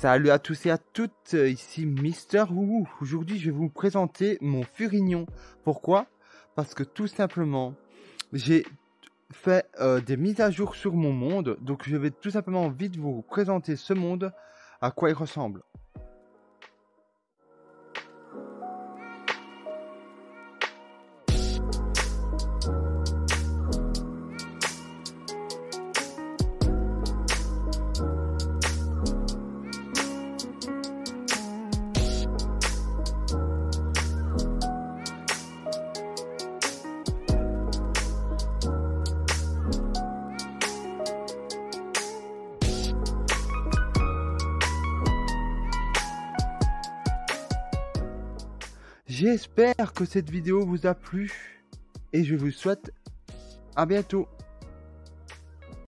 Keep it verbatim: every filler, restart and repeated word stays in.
Salut à tous et à toutes, ici Mister Woowoo. Aujourd'hui je vais vous présenter mon Furignon. Pourquoi? Parce que tout simplement j'ai fait euh, des mises à jour sur mon monde. Donc je vais tout simplement vite vous présenter ce monde, à quoi il ressemble. J'espère que cette vidéo vous a plu et je vous souhaite à bientôt.